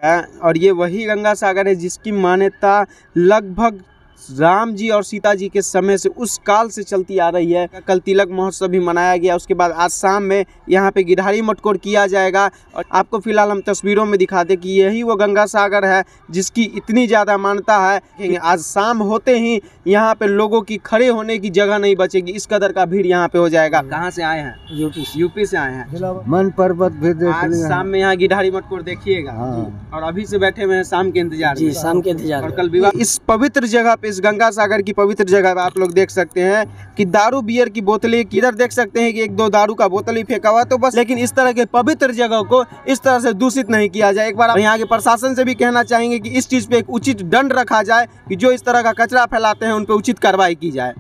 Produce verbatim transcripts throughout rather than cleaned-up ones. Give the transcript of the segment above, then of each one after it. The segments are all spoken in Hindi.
है और ये वही गंगा सागर है जिसकी मान्यता लगभग राम जी और सीता जी के समय से उस काल से चलती आ रही है। कल तिलक महोत्सव भी मनाया गया, उसके बाद आज शाम में यहाँ पे गिरधारी मटकोर किया जाएगा। और आपको फिलहाल हम तस्वीरों में दिखाते कि यही वो गंगा सागर है जिसकी इतनी ज़्यादा मान्यता है कि आज शाम होते ही यहाँ पे लोगों की खड़े होने की जगह नहीं बचेगी, इस कदर का भीड़ यहाँ पे हो जाएगा। कहाँ से आए हैं? यूपी यूपी से आए हैं। मन पर्वत भी देख आज शाम में यहाँ गिरधारी मटकोर देखिएगा। हाँ। और अभी से बैठे हुए हैं शाम के इंतजार जी, शाम के इंतजार। और कल विवाह इस पवित्र जगह पे, इस गंगा सागर की पवित्र जगह पे आप लोग देख सकते हैं कि दारू बियर की बोतलें, इधर देख सकते हैं कि एक दो दारू का बोतल ही फेंका हुआ, तो बस। लेकिन इस तरह के पवित्र जगह को इस तरह से दूषित नहीं किया जाए। एक बार यहाँ के प्रशासन से भी कहना चाहेंगे कि इस चीज पे एक उचित दंड रखा जाए कि जो इस तरह का कचरा फैलाते हैं उन पे उचित कार्रवाई की जाए।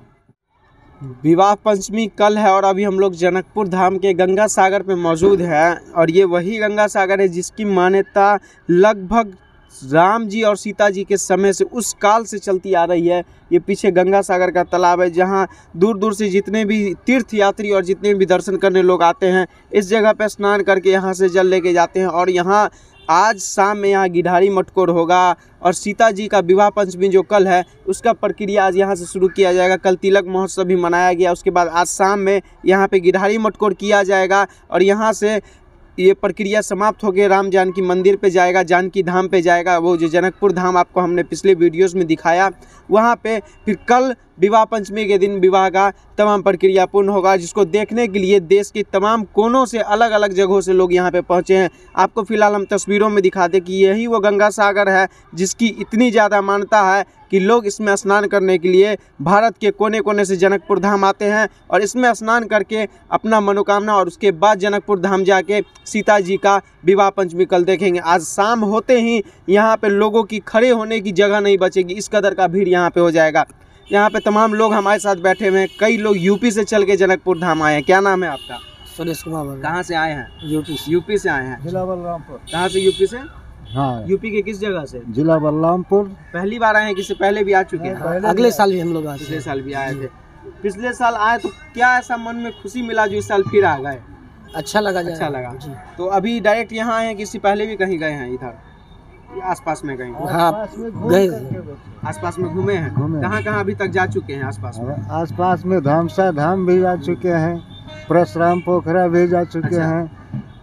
विवाह पंचमी कल है और अभी हम लोग जनकपुर धाम के गंगा सागर पे मौजूद हैं और ये वही गंगा सागर है जिसकी मान्यता लगभग राम जी और सीता जी के समय से उस काल से चलती आ रही है। ये पीछे गंगा सागर का तालाब है जहाँ दूर दूर से जितने भी तीर्थ यात्री और जितने भी दर्शन करने लोग आते हैं इस जगह पे स्नान करके यहाँ से जल लेके जाते हैं। और यहाँ आज शाम में यहाँ गिरधारी मटकोर होगा और सीता जी का विवाह पंचमी जो कल है उसका प्रक्रिया आज यहाँ से शुरू किया जाएगा। कल तिलक महोत्सव भी मनाया गया, उसके बाद आज शाम में यहाँ पे गिरधारी मटकोर किया जाएगा और यहाँ से ये प्रक्रिया समाप्त हो गई राम जानकी मंदिर पे जाएगा, जानकी धाम पे जाएगा। वो जो जनकपुर धाम आपको हमने पिछले वीडियोस में दिखाया, वहाँ पे फिर कल विवाह पंचमी के दिन विवाह का तमाम प्रक्रिया पूर्ण होगा, जिसको देखने के लिए देश के तमाम कोनों से अलग अलग जगहों से लोग यहाँ पे पहुँचे हैं। आपको फिलहाल हम तस्वीरों में दिखाते कि यही वो गंगा सागर है जिसकी इतनी ज़्यादा मान्यता है कि लोग इसमें स्नान करने के लिए भारत के कोने कोने से जनकपुर धाम आते हैं और इसमें स्नान करके अपना मनोकामना और उसके बाद जनकपुर धाम जाके सीता जी का विवाह पंचमी कल देखेंगे। आज शाम होते ही यहाँ पे लोगों की खड़े होने की जगह नहीं बचेगी, इस कदर का भीड़ यहाँ पे हो जाएगा। यहाँ पे तमाम लोग हमारे साथ बैठे हुए हैं, कई लोग यूपी से चल के जनकपुर धाम आए हैं। क्या नाम है आपका? सुरेश कुमार। कहाँ से आए हैं? यूपी यूपी से आए हैं। जिला बलरामपुर। कहाँ से? यूपी से। हाँ। यूपी के किस जगह से? जिला बलरामपुर। पहली बार आए हैं? किससे पहले भी आ चुके हैं? हाँ, अगले साल भी हम लोग आए थे। पिछले साल भी आए थे। पिछले साल आए तो क्या ऐसा मन में खुशी मिला जो इस साल फिर आ गए? अच्छा लगा। अच्छा लगा। तो अभी डायरेक्ट यहाँ आए हैं, किसी पहले भी कहीं गए हैं? इधर आसपास में गए? हाँ, गए आसपास में घूमे हैं। कहाँ कहाँ अभी तक जा चुके हैं? आसपास में आसपास में धामसा धाम भी जा चुके हैं, परशुराम पोखरा भी जा चुके अच्छा। हैं,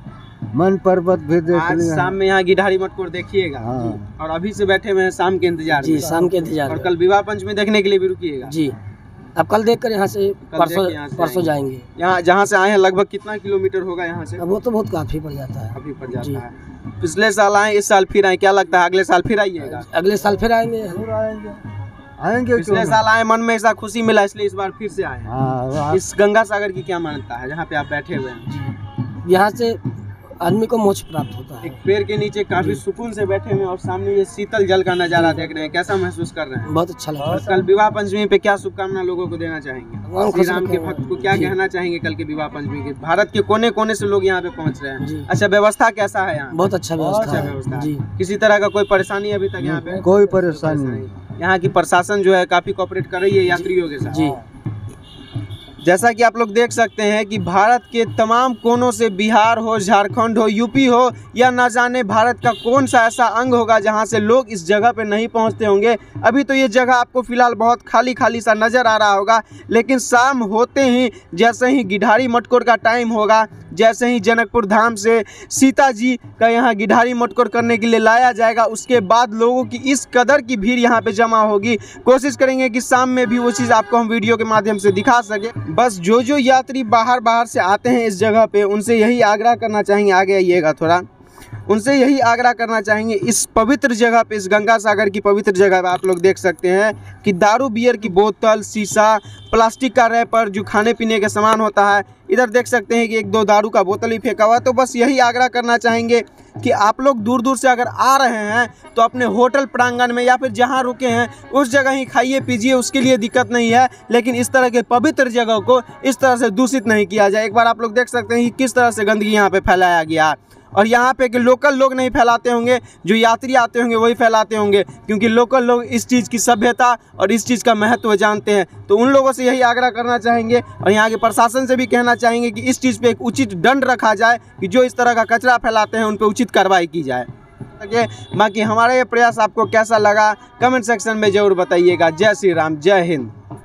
मन पर्वत भी देख आज लिया। शाम में यहाँ गिरधारी मटकोर देखिएगा। हाँ। और अभी से बैठे हुए हैं शाम के इंतजार जी, में। शाम के इंतजार। और कल विवाह पंचमी देखने के लिए भी रुकिएगा? जी, अब कल देख कर यहाँ से परसों से परसों जाएंगे। यहाँ जहाँ से आए हैं लगभग कितना किलोमीटर होगा यहाँ से? अब वो तो बहुत काफी पड़ जाता है। काफी पड़ जाता है। पिछले साल आए, इस साल फिर आए, क्या लगता है अगले साल फिर आइएगा? अगले साल फिर आएंगे। आएंगे। पिछले साल आए, मन में ऐसा खुशी मिला इसलिए इस बार फिर से आए हैं। हाँ। इस गंगा सागर की क्या मान्यता है जहाँ पे आप बैठे हुए हैं? यहाँ से आदमी को मोक्ष प्राप्त होता है। एक पेड़ के नीचे काफी सुकून से बैठे हुए हैं और सामने ये शीतल जल का नजारा देख रहे हैं, कैसा महसूस कर रहे हैं? बहुत अच्छा लगा। और कल विवाह पंचमी पे क्या शुभकामना लोगों को देना चाहेंगे? श्री राम के भक्त को क्या कहना चाहेंगे कल के विवाह पंचमी के? भारत के कोने कोने से लोग यहाँ पे पहुँच रहे हैं। अच्छा, व्यवस्था कैसा है यहाँ? बहुत अच्छा व्यवस्था अच्छा व्यवस्था है। किसी तरह का कोई परेशानी अभी तक यहाँ पे? कोई परेशानी नहीं। यहाँ की प्रशासन जो है काफी कोऑपरेट कर रही है यात्रियों के साथ। जी, जैसा कि आप लोग देख सकते हैं कि भारत के तमाम कोनों से, बिहार हो, झारखंड हो, यूपी हो, या ना जाने भारत का कौन सा ऐसा अंग होगा जहां से लोग इस जगह पे नहीं पहुंचते होंगे। अभी तो ये जगह आपको फिलहाल बहुत खाली खाली सा नज़र आ रहा होगा, लेकिन शाम होते ही जैसे ही गिरधारी मटकोर का टाइम होगा, जैसे ही जनकपुर धाम से सीता जी का यहाँ गिरधारी मटकोर करने के लिए लाया जाएगा, उसके बाद लोगों की इस कदर की भीड़ यहाँ पे जमा होगी। कोशिश करेंगे कि शाम में भी वो चीज़ आपको हम वीडियो के माध्यम से दिखा सके। बस जो जो यात्री बाहर बाहर से आते हैं इस जगह पे, उनसे यही आग्रह करना चाहेंगे, आगे आइएगा थोड़ा, उनसे यही आग्रह करना चाहेंगे इस पवित्र जगह पे, इस गंगा सागर की पवित्र जगह पे आप लोग देख सकते हैं कि दारू बियर की बोतल, शीशा, प्लास्टिक का रैपर, जो खाने पीने का सामान होता है, इधर देख सकते हैं कि एक दो दारू का बोतल ही फेंका हुआ है। तो बस यही आग्रह करना चाहेंगे कि आप लोग दूर दूर से अगर आ रहे हैं तो अपने होटल प्रांगण में या फिर जहां रुके हैं उस जगह ही खाइए पीजिए, उसके लिए दिक्कत नहीं है, लेकिन इस तरह के पवित्र जगह को इस तरह से दूषित नहीं किया जाए। एक बार आप लोग देख सकते हैं कि किस तरह से गंदगी यहाँ पे फैलाया गया है। और यहाँ पे कि लोकल लोग नहीं फैलाते होंगे, जो यात्री आते होंगे वही फैलाते होंगे, क्योंकि लोकल लोग इस चीज़ की सभ्यता और इस चीज़ का महत्व जानते हैं। तो उन लोगों से यही आग्रह करना चाहेंगे और यहाँ के प्रशासन से भी कहना चाहेंगे कि इस चीज़ पे एक उचित दंड रखा जाए कि जो इस तरह का कचरा फैलाते हैं उन पे उचित कार्रवाई की जाए। सके। बाकी हमारा ये प्रयास आपको कैसा लगा कमेंट सेक्शन में जरूर बताइएगा। जय श्री राम, जय हिंद।